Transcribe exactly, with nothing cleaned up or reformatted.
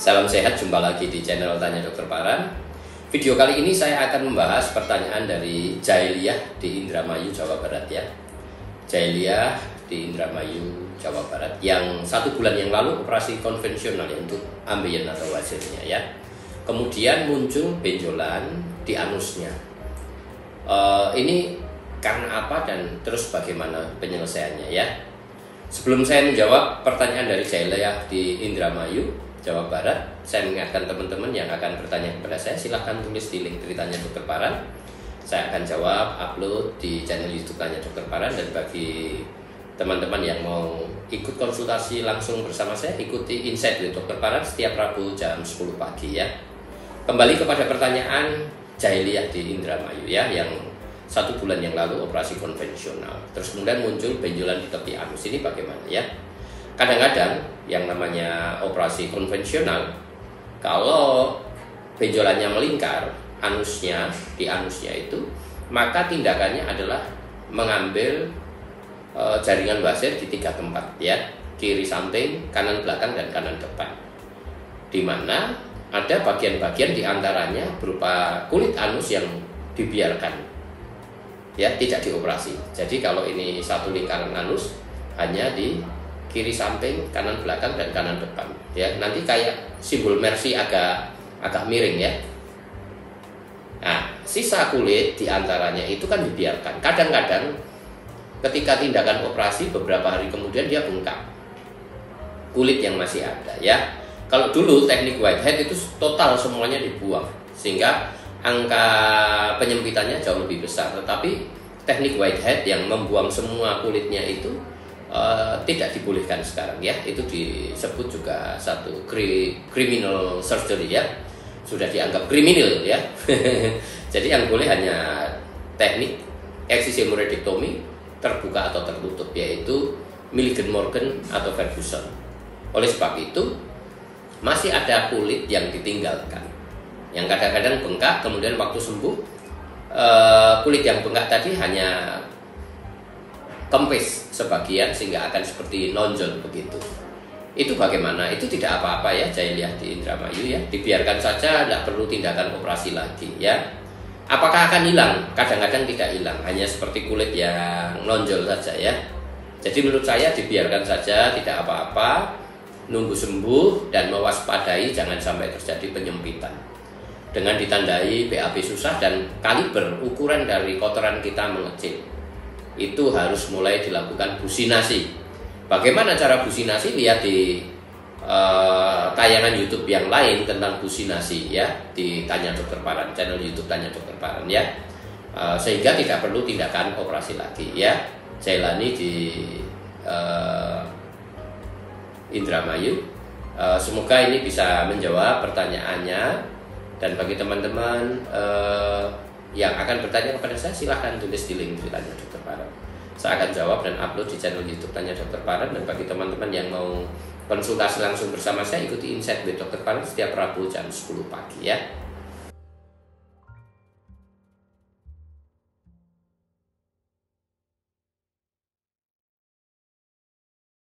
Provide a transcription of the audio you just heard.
Salam sehat, jumpa lagi di channel Tanya Dokter Paran. Video kali ini saya akan membahas pertanyaan dari Jailiah di Indramayu, Jawa Barat ya. Jailiah di Indramayu, Jawa Barat yang satu bulan yang lalu operasi konvensional ya, untuk ambeien atau wasirnya ya. Kemudian muncul benjolan di anusnya. Uh, ini karena apa dan terus bagaimana penyelesaiannya ya. Sebelum saya menjawab pertanyaan dari Jailiah di Indramayu, Jawa Barat, saya mengingatkan teman-teman yang akan bertanya kepada saya, silahkan tulis di link Tanya Dokter Paran. Saya akan jawab, upload di channel YouTube Tanya Dokter Paran. Dan bagi teman-teman yang mau ikut konsultasi langsung bersama saya, ikuti Insight with Dokter Paran setiap Rabu jam sepuluh pagi ya. Kembali kepada pertanyaan Jailiah di Indramayu ya, yang satu bulan yang lalu operasi konvensional, terus kemudian muncul benjolan di tepi anus. Ini bagaimana ya? Kadang-kadang yang namanya operasi konvensional, kalau benjolannya melingkar anusnya, di anusnya itu, maka tindakannya adalah mengambil e, jaringan wasir di tiga tempat ya, kiri samping, kanan belakang, dan kanan depan, di mana ada bagian-bagian diantaranya berupa kulit anus yang dibiarkan ya, tidak dioperasi. Jadi kalau ini satu lingkaran anus hanya di kiri samping, kanan belakang, dan kanan depan ya. Nanti kayak simbol Mercy agak agak miring ya. Nah, sisa kulit diantaranya itu kan dibiarkan. Kadang-kadang ketika tindakan operasi beberapa hari kemudian dia bengkak, kulit yang masih ada ya. Kalau dulu teknik Whitehead itu total semuanya dibuang, sehingga angka penyempitannya jauh lebih besar. Tetapi teknik Whitehead yang membuang semua kulitnya itu uh, tidak dibolehkan sekarang ya. Itu disebut juga satu kri criminal surgery ya. Sudah dianggap kriminal ya. Jadi yang boleh hanya teknik eksisi hemoroidektomi terbuka atau tertutup, yaitu Milligan Morgan atau Ferguson. Oleh sebab itu masih ada kulit yang ditinggalkan, yang kadang-kadang bengkak, kemudian waktu sembuh uh, kulit yang bengkak tadi hanya kempis sebagian sehingga akan seperti nonjol begitu. Itu bagaimana? Itu tidak apa-apa ya, Jailiah di Indramayu ya, dibiarkan saja, tidak perlu tindakan operasi lagi ya. Apakah akan hilang? Kadang-kadang tidak hilang, hanya seperti kulit yang nonjol saja ya. Jadi menurut saya dibiarkan saja, tidak apa-apa, nunggu sembuh dan mewaspadai jangan sampai terjadi penyempitan. Dengan ditandai B A B susah dan kaliber ukuran dari kotoran kita mengecil, itu harus mulai dilakukan businasi. Bagaimana cara businasi? Lihat di uh, tayangan YouTube yang lain tentang businasi ya, di Tanya Dokter Paran, channel YouTube Tanya Dokter Paran ya. Uh, sehingga tidak perlu tindakan operasi lagi ya. Jailani di uh, Indramayu. Uh, semoga ini bisa menjawab pertanyaannya. Dan bagi teman-teman uh, yang akan bertanya kepada saya, silahkan tulis di link Tanya Dokter Paran. Saya akan jawab dan upload di channel YouTube Tanya Dokter Paran. Dan bagi teman-teman yang mau konsultasi langsung bersama saya, ikuti Insight with Dokter Paran setiap Rabu jam sepuluh pagi ya.